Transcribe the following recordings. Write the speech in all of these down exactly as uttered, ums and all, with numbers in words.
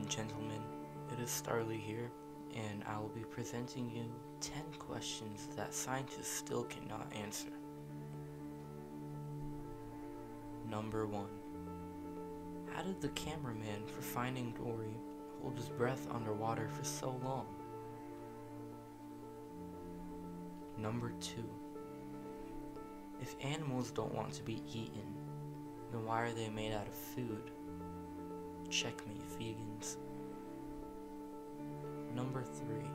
and gentlemen, it is Starly here, and I will be presenting you ten questions that scientists still cannot answer. Number one. How did the cameraman for Finding Dory hold his breath underwater for so long? Number two. If animals don't want to be eaten, then why are they made out of food? Checkmate, vegans. Number three.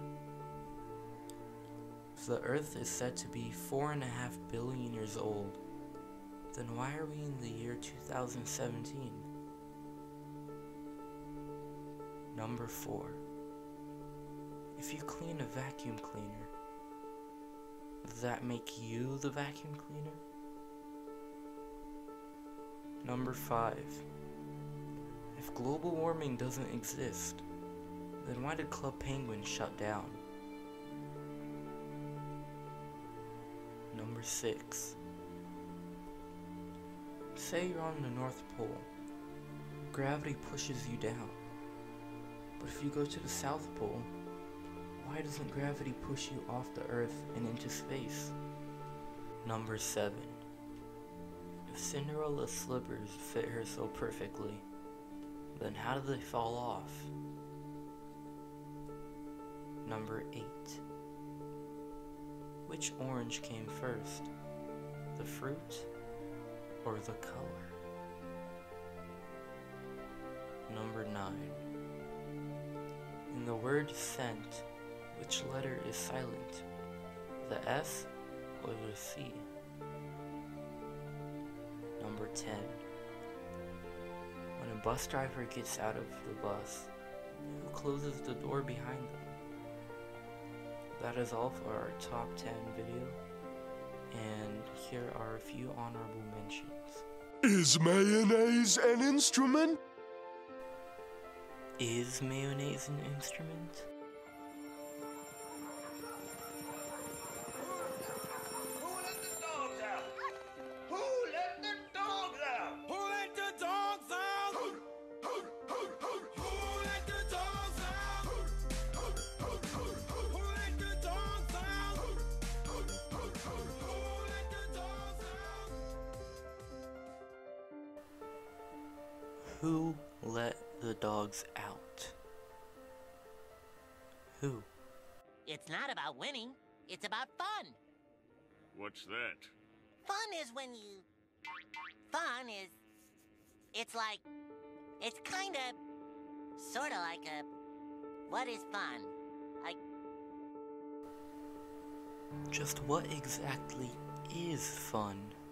If the Earth is said to be four and a half billion years old, then why are we in the year two thousand seventeen? Number four. If you clean a vacuum cleaner, does that make you the vacuum cleaner? Number five. If global warming doesn't exist, then why did Club Penguin shut down? Number six. Say you're on the North Pole. Gravity pushes you down. But if you go to the South Pole, why doesn't gravity push you off the Earth and into space? Number seven. If Cinderella's slippers fit her so perfectly, then how do they fall off? Number eight. Which orange came first? The fruit or the color? Number nine. In the word scent, which letter is silent? The S or the C? Number ten. When a bus driver gets out of the bus, who closes the door behind them? That is all for our top ten video, and here are a few honorable mentions. Is mayonnaise an instrument? Is mayonnaise an instrument? Who let the dogs out? Who? It's not about winning, it's about fun. What's that? Fun is when you... Fun is... It's like... It's kinda... Sorta like a... What is fun? Like... Just what exactly is fun?